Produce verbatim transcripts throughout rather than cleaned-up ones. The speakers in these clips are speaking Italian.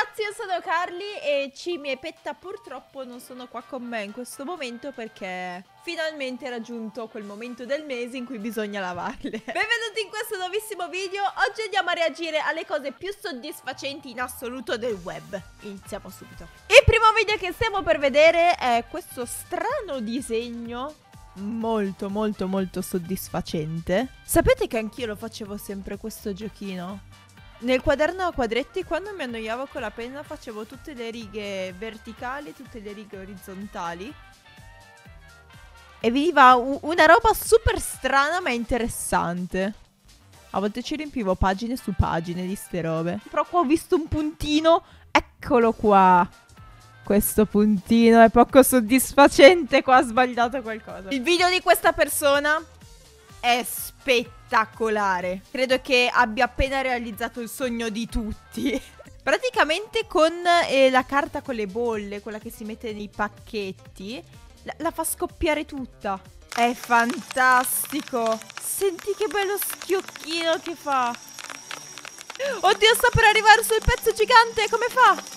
ragazzi, io sono Carly e Cimi e Petta purtroppo non sono qua con me in questo momento perché finalmente è raggiunto quel momento del mese in cui bisogna lavarle. Benvenuti in questo nuovissimo video. Oggi andiamo a reagire alle cose più soddisfacenti in assoluto del web. Iniziamo subito. Il primo video che stiamo per vedere è questo strano disegno molto molto molto soddisfacente. Sapete che anch'io lo facevo sempre questo giochino? Nel quaderno a quadretti, quando mi annoiavo con la penna, facevo tutte le righe verticali, tutte le righe orizzontali. E veniva una roba super strana ma interessante. A volte ci riempivo pagine su pagine di ste robe. Però qua ho visto un puntino. Eccolo qua. Questo puntino è poco soddisfacente. Qua ha sbagliato qualcosa. Il video di questa persona è spettacolare. Credo che abbia appena realizzato il sogno di tutti. Praticamente con eh, la carta con le bolle, quella che si mette nei pacchetti, la, la fa scoppiare tutta. È fantastico. Senti che bello schiocchino che fa. Oddio, sta per arrivare sul pezzo gigante. Come fa?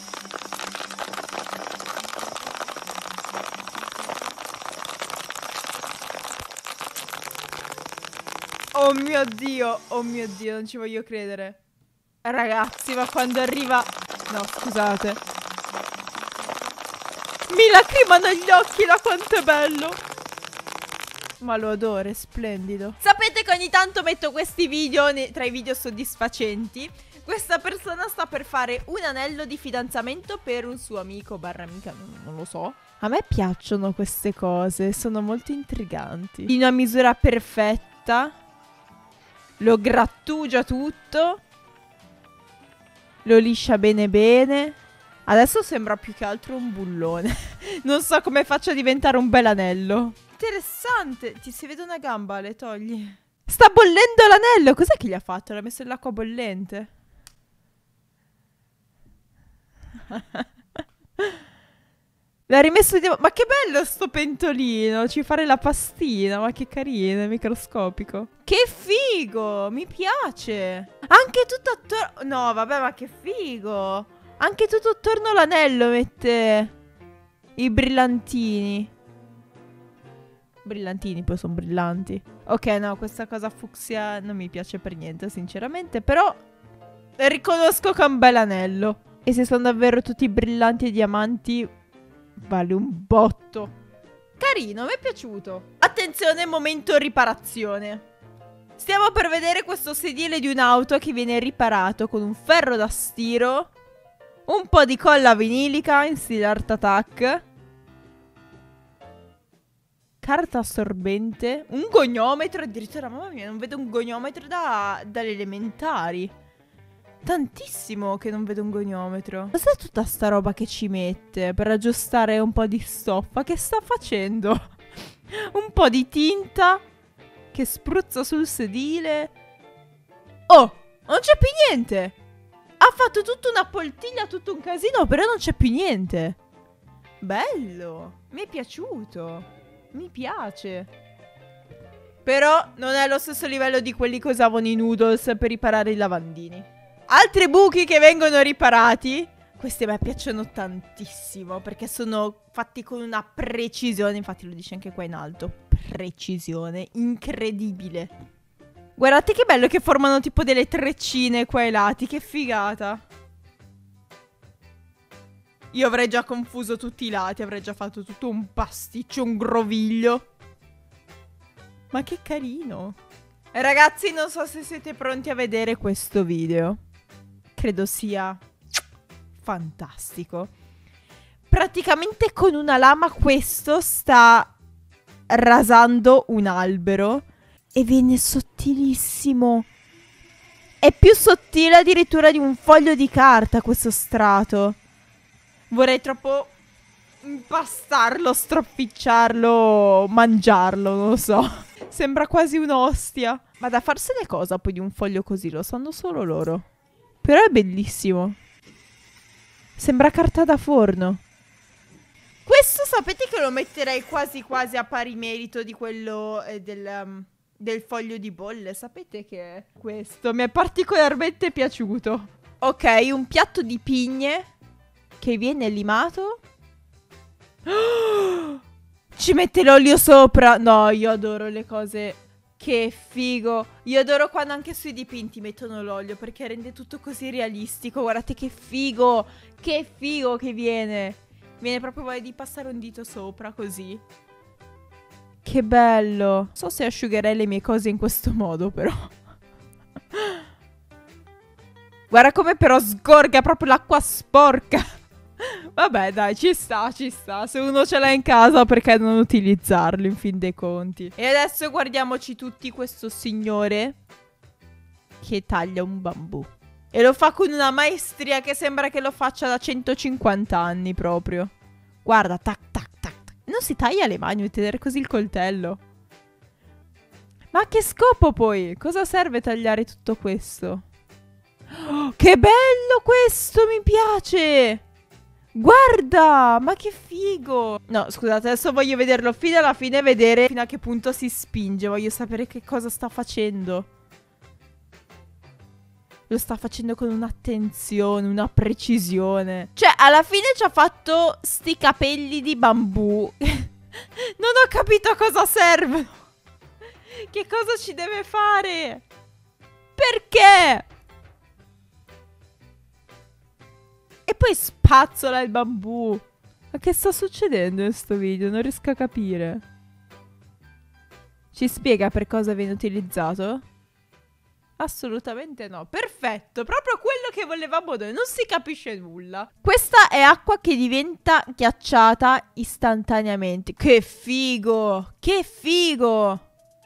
Oh mio Dio, oh mio Dio, non ci voglio credere. Ragazzi, ma quando arriva... No, scusate. Mi lacrimano gli occhi da quanto è bello. Ma lo adoro, è splendido. Sapete che ogni tanto metto questi video tra i video soddisfacenti. Questa persona sta per fare un anello di fidanzamento per un suo amico barra amica, non, non lo so. A me piacciono queste cose, sono molto intriganti. In una misura perfetta. Lo grattugia tutto. Lo liscia bene bene. Adesso sembra più che altro un bullone. Non so come faccia a diventare un bel anello. Interessante. Ti si vede una gamba, le togli. Sta bollendo l'anello. Cos'è che gli ha fatto? L'ha messo nell'acqua bollente. L'ha rimesso di... Ma che bello sto pentolino. Ci fare la pastina. Ma che carino, è microscopico. Che figo. Mi piace. Anche tutto attorno... No, vabbè, ma che figo. Anche tutto attorno l'anello mette i brillantini. Brillantini, poi sono brillanti. Ok, no, questa cosa fucsia non mi piace per niente, sinceramente. Però riconosco che è un bel anello. E se sono davvero tutti brillanti e diamanti... Vale un botto. Carino, mi è piaciuto. Attenzione, momento riparazione. Stiamo per vedere questo sedile di un'auto che viene riparato con un ferro da stiro, un po' di colla vinilica in stile Art Attack, carta assorbente, un goniometro. Addirittura, mamma mia, non vedo un goniometro da, dalle elementari. Tantissimo che non vedo un goniometro. Cos'è tutta sta roba che ci mette per aggiustare un po' di stoffa? Che sta facendo? Un po' di tinta che spruzza sul sedile. Oh, non c'è più niente. Ha fatto tutta una poltiglia, tutto un casino, però non c'è più niente. Bello, mi è piaciuto. Mi piace. Però non è allo stesso livello di quelli che usavano i noodles per riparare i lavandini. Altri buchi che vengono riparati. Questi a me piacciono tantissimo perché sono fatti con una precisione. Infatti lo dice anche qua in alto. Precisione incredibile. Guardate che bello che formano tipo delle treccine qua ai lati. Che figata. Io avrei già confuso tutti i lati. Avrei già fatto tutto un pasticcio, un groviglio. Ma che carino. Ragazzi, non so se siete pronti a vedere questo video. Credo sia fantastico. Praticamente con una lama questo sta rasando un albero e viene sottilissimo. È più sottile addirittura di un foglio di carta questo strato. Vorrei troppo impastarlo, stropicciarlo, mangiarlo, non lo so. Sembra quasi un'ostia. Ma da farsene cosa poi di un foglio così? Lo sanno solo loro. Però è bellissimo. Sembra carta da forno. Questo sapete che lo metterei quasi quasi a pari merito di quello eh, del, um, del foglio di bolle. Sapete che questo mi è particolarmente piaciuto. Ok, un piatto di pigne che viene limato. Oh! Ci mette l'olio sopra. No, io adoro le cose. Che figo. Io adoro quando anche sui dipinti mettono l'olio, perché rende tutto così realistico. Guardate che figo. Che figo che viene. Viene proprio voglia di passare un dito sopra così. Che bello. Non so se asciugherei le mie cose in questo modo, però. Guarda come però sgorga proprio l'acqua sporca. Vabbè, dai, ci sta, ci sta. Se uno ce l'ha in casa, perché non utilizzarlo in fin dei conti? E adesso guardiamoci tutti questo signore che taglia un bambù. E lo fa con una maestria che sembra che lo faccia da centocinquanta anni proprio. Guarda, tac, tac, tac, tac. Non si taglia le mani a tenere così il coltello. Ma a che scopo poi? Cosa serve tagliare tutto questo? Oh, che bello questo, mi piace! Guarda, ma che figo! No, scusate, adesso voglio vederlo fino alla fine, vedere fino a che punto si spinge. Voglio sapere che cosa sta facendo. Lo sta facendo con un'attenzione, una precisione. Cioè, alla fine ci ha fatto sti capelli di bambù. Non ho capito a cosa servono. Che cosa ci deve fare? Perché? E poi spazzola il bambù. Ma che sta succedendo in questo video? Non riesco a capire. Ci spiega per cosa viene utilizzato? Assolutamente no. Perfetto, proprio quello che volevamo noi. Non si capisce nulla. Questa è acqua che diventa ghiacciata istantaneamente. Che figo! Che figo!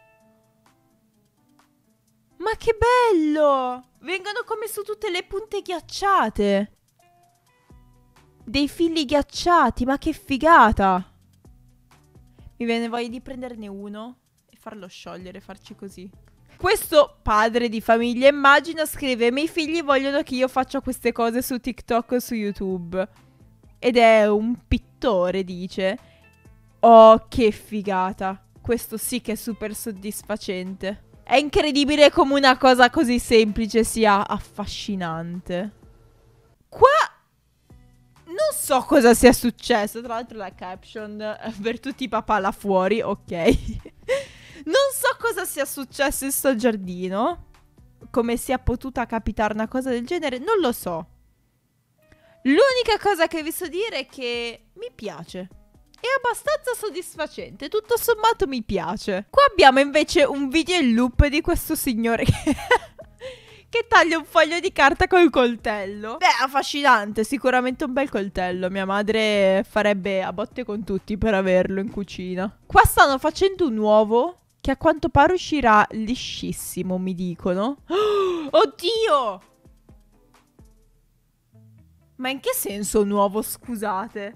Ma che bello! Vengono come su tutte le punte ghiacciate. Dei fili ghiacciati, ma che figata! Mi viene voglia di prenderne uno e farlo sciogliere, farci così. Questo padre di famiglia, immagino, scrive: i miei figli vogliono che io faccia queste cose su TikTok o su YouTube. Ed è un pittore, dice. Oh, che figata. Questo sì che è super soddisfacente. È incredibile come una cosa così semplice sia affascinante. Qua non so cosa sia successo. Tra l'altro la caption per tutti i papà là fuori, ok. Non so cosa sia successo in sto giardino. Come sia potuta capitare una cosa del genere, non lo so. L'unica cosa che vi so dire è che mi piace. È abbastanza soddisfacente, tutto sommato mi piace. Qua abbiamo invece un video in loop di questo signore che... che taglia un foglio di carta col coltello. Beh, affascinante, sicuramente un bel coltello. Mia madre farebbe a botte con tutti per averlo in cucina. Qua stanno facendo un uovo che a quanto pare uscirà liscissimo, mi dicono. Oh, oddio! Ma in che senso un uovo, scusate?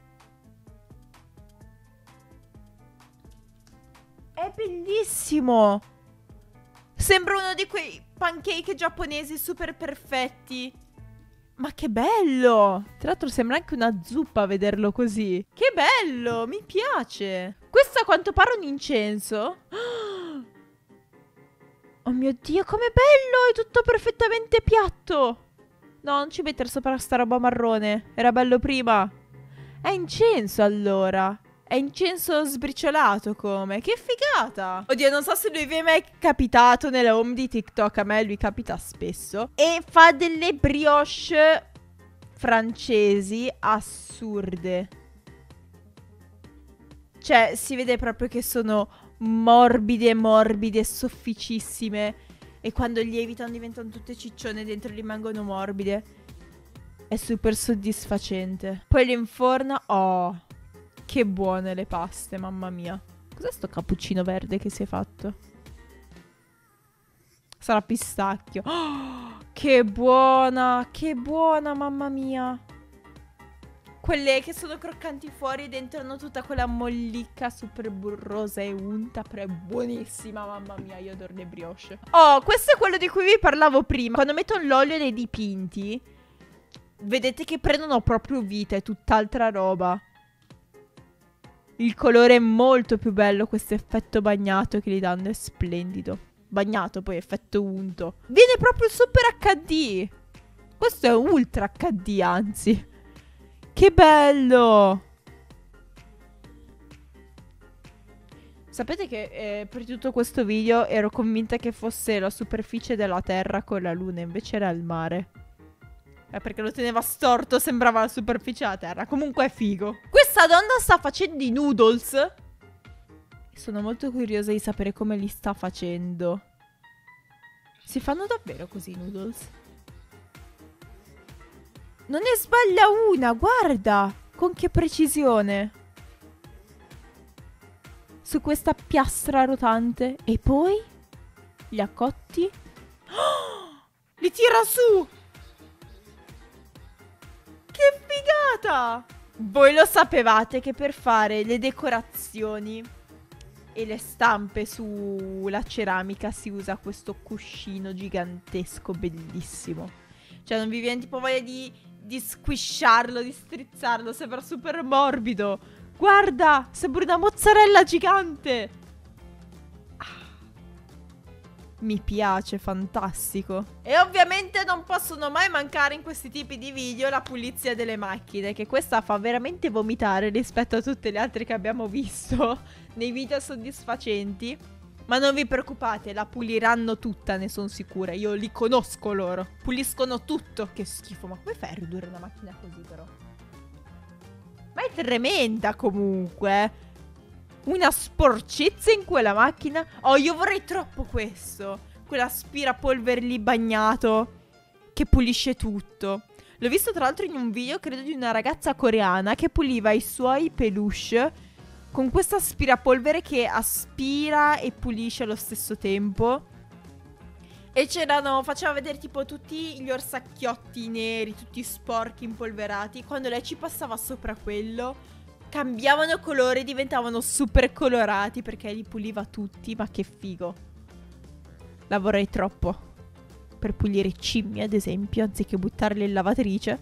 È bellissimo! Sembra uno di quei pancake giapponesi super perfetti. Ma che bello! Tra l'altro sembra anche una zuppa vederlo così. Che bello! Mi piace! Questo a quanto pare un incenso. Oh mio Dio, com'è bello! È tutto perfettamente piatto! No, non ci mettere sopra sta roba marrone. Era bello prima. È incenso allora. È incenso sbriciolato come. Che figata. Oddio, non so se lui vi è mai capitato nella home di TikTok. A me lui capita spesso. E fa delle brioche francesi assurde. Cioè, si vede proprio che sono morbide, morbide, sofficissime. E quando lievitano diventano tutte ciccione, dentro rimangono morbide. È super soddisfacente. Poi le inforna. Oh, che buone le paste, mamma mia. Cos'è sto cappuccino verde che si è fatto? Sarà pistacchio. Oh, che buona, che buona, mamma mia. Quelle che sono croccanti fuori e dentro hanno tutta quella mollicca super burrosa e unta, però è buonissima, mamma mia, io adoro le brioche. Oh, questo è quello di cui vi parlavo prima. Quando mettono l'olio nei dipinti, vedete che prendono proprio vita, è tutt'altra roba. Il colore è molto più bello, questo effetto bagnato che gli danno è splendido. Bagnato, poi effetto unto. Viene proprio super acca di. Questo è ultra acca di, anzi. Che bello! Sapete che eh, per tutto questo video ero convinta che fosse la superficie della terra con la luna, invece era il mare. Eh, perché lo teneva storto, sembrava la superficie della terra. Comunque è figo. Questa donna sta facendo i noodles. Sono molto curiosa di sapere come li sta facendo. Si fanno davvero così i noodles? Non ne sbaglia una, guarda! Con che precisione! Su questa piastra rotante. E poi li ha cotti. Oh, li tira su! Che figata! Voi lo sapevate che per fare le decorazioni e le stampe sulla ceramica si usa questo cuscino gigantesco bellissimo. Cioè non vi viene tipo voglia di, di squisciarlo, di strizzarlo, sembra super morbido. Guarda, sembra una mozzarella gigante. Ah, mi piace, fantastico. E ovviamente non possono mai mancare in questi tipi di video la pulizia delle macchine, che questa fa veramente vomitare rispetto a tutte le altre che abbiamo visto nei video soddisfacenti. Ma non vi preoccupate, la puliranno tutta, ne sono sicura. Io li conosco loro. Puliscono tutto. Che schifo, ma come fai a ridurre una macchina così però? Ma è tremenda comunque. Una sporcezza in quella macchina. Oh, io vorrei troppo questo. Quell'aspirapolvere lì bagnato che pulisce tutto. L'ho visto tra l'altro in un video, credo, di una ragazza coreana che puliva i suoi peluche con questo aspirapolvere che aspira e pulisce allo stesso tempo. E c'erano, faceva vedere tipo tutti gli orsacchiotti neri, tutti sporchi, impolverati. Quando lei ci passava sopra quello, cambiavano colore, diventavano super colorati perché li puliva tutti. Ma che figo. La vorrei troppo. Per pulire i cigni, ad esempio, anziché buttarli in lavatrice.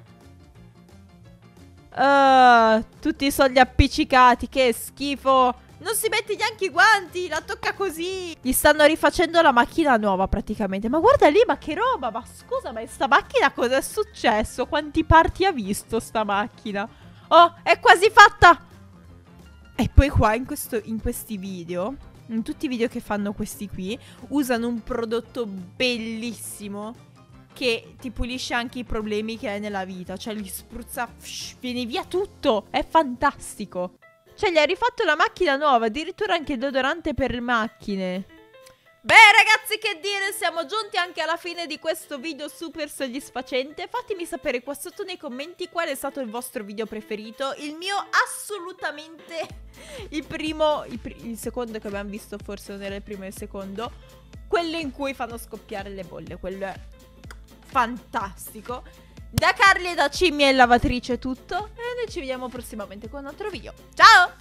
Uh, tutti i soldi appiccicati, che schifo. Non si mette neanche i guanti, la tocca così. Gli stanno rifacendo la macchina nuova praticamente. Ma guarda lì, ma che roba. Ma scusa, ma sta macchina cosa è successo? Quanti parti ha visto sta macchina? Oh, è quasi fatta. E poi qua in, questo, in questi video, in tutti i video che fanno questi qui, usano un prodotto bellissimo che ti pulisce anche i problemi che hai nella vita. Cioè gli spruzza, psh, viene via tutto. È fantastico. Cioè gli ha rifatto la macchina nuova, addirittura anche il deodorante per le macchine. Beh ragazzi, che dire, siamo giunti anche alla fine di questo video super soddisfacente. Fatemi sapere qua sotto nei commenti qual è stato il vostro video preferito. Il mio assolutamente il primo, il, pr il secondo che abbiamo visto, forse non era il primo e il secondo, quello in cui fanno scoppiare le bolle, quello è fantastico. Da Carly e da Cimmy e lavatrice è tutto, e noi ci vediamo prossimamente con un altro video. Ciao!